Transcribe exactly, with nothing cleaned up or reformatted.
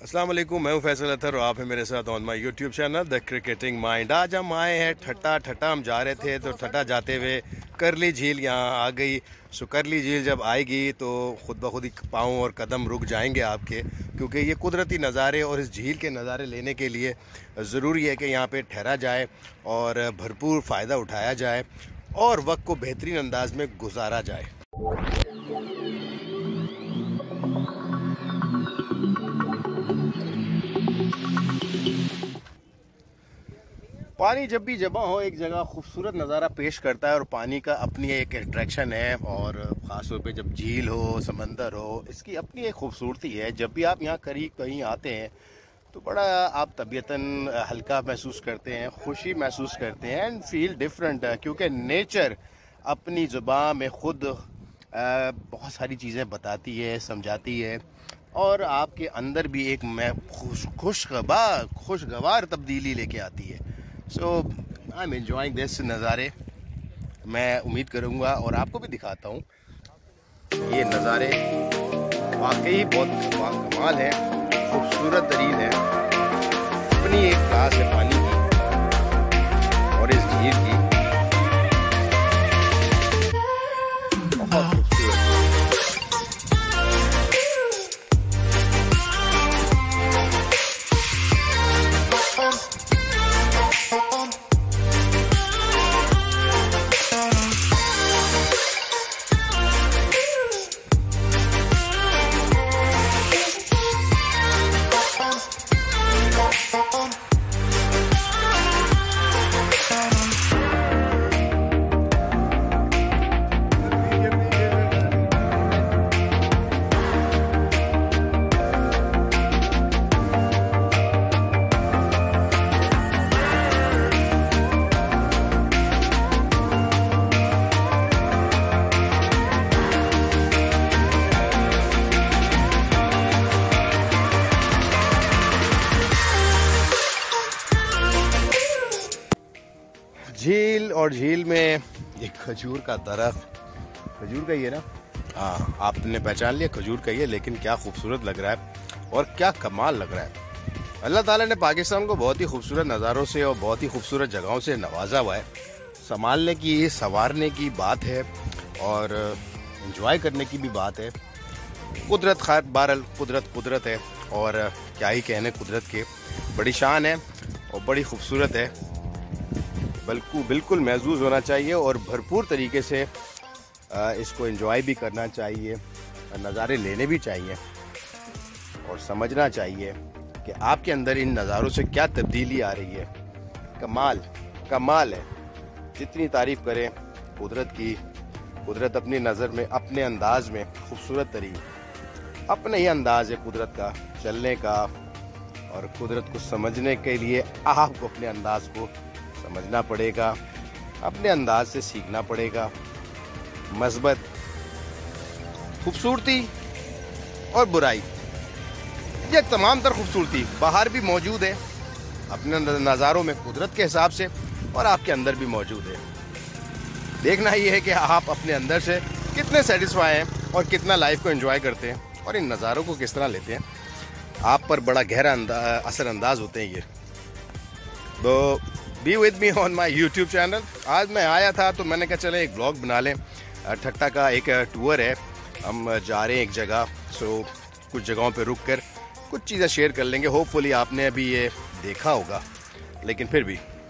अस्सलाम वालेकुम, मैं हूं फैसल अतर और आप हैं मेरे साथ on my YouTube channel the cricketing mind. आज हम आए हैं ठट्टा ठट्टा हम जा रहे थे तो ठट्टा जाते हुए करली झील यहाँ आ गई। सो करली झील जब आएगी तो ख़ुद ब खुद ही पाँव और कदम रुक जाएंगे आपके, क्योंकि ये कुदरती नज़ारे और इस झील के नज़ारे लेने के लिए ज़रूरी है कि यहाँ पे ठहरा जाए और भरपूर फ़ायदा उठाया जाए और वक्त को बेहतरीन अंदाज में गुजारा जाए। पानी जब भी जमा हो एक जगह खूबसूरत नज़ारा पेश करता है और पानी का अपनी एक अट्रैक्शन है, और ख़ास तौर पे जब झील हो, समंदर हो, इसकी अपनी एक खूबसूरती है। जब भी आप यहाँ करीब कहीं आते हैं तो बड़ा आप तबीयतन हल्का महसूस करते हैं, खुशी महसूस करते हैं एंड फील डिफरेंट, क्योंकि नेचर अपनी ज़ुबान में ख़ुद बहुत सारी चीज़ें बताती है, समझाती है और आपके अंदर भी एक मैं खुश खुशगवार खुशगवार तब्दीली लेके आती है। So I am enjoying this नज़ारे। मैं उम्मीद करूँगा और आपको भी दिखाता हूँ ये नज़ारे वाकई बहुत कमाल है, खूबसूरत तरीन है, अपनी एक क्लास है पानी की और इस झील की बहुत खूबसूरत। झील और झील में एक खजूर का दरख्त, खजूर का ही है ना? हाँ, आपने पहचान लिया, खजूर का ही है, लेकिन क्या खूबसूरत लग रहा है और क्या कमाल लग रहा है। अल्लाह ताला ने पाकिस्तान को बहुत ही खूबसूरत नज़ारों से और बहुत ही खूबसूरत जगहों से नवाजा हुआ है। संभालने की, संवारने की बात है और एंजॉय करने की भी बात है। कुदरत खैर बहरहाल कुदरत कुदरत है और क्या ही कहने कुदरत के, बड़ी शान है और बड़ी खूबसूरत है। बिल्कुल बिल्कुल महसूस होना चाहिए और भरपूर तरीके से इसको एंजॉय भी करना चाहिए, नज़ारे लेने भी चाहिए और समझना चाहिए कि आपके अंदर इन नज़ारों से क्या तब्दीली आ रही है। कमाल कमाल है, जितनी तारीफ़ करें कुदरत की। कुदरत अपनी नज़र में, अपने अंदाज में खूबसूरत तरीन, अपने ही अंदाज है कुदरत का चलने का, और कुदरत को समझने के लिए आपको अपने अंदाज को समझना पड़ेगा, अपने अंदाज से सीखना पड़ेगा। मस्बत, खूबसूरती और बुराई, ये तमाम तर खूबसूरती बाहर भी मौजूद है अपने नज़ारों में कुदरत के हिसाब से, और आपके अंदर भी मौजूद है। देखना ही है कि आप अपने अंदर से कितने सेटिस्फाई हैं और कितना लाइफ को एंजॉय करते हैं और इन नज़ारों को किस तरह लेते हैं। आप पर बड़ा गहरा असर अंदाज होते हैं ये। तो be with me on my YouTube channel. आज मैं आया था तो मैंने कहा चले एक ब्लॉग बना लें। ठट्टा का एक टूर है, हम जा रहे हैं एक जगह, सो कुछ जगहों पे रुक कर कुछ चीज़ें शेयर कर लेंगे। होपफुली आपने अभी ये देखा होगा, लेकिन फिर भी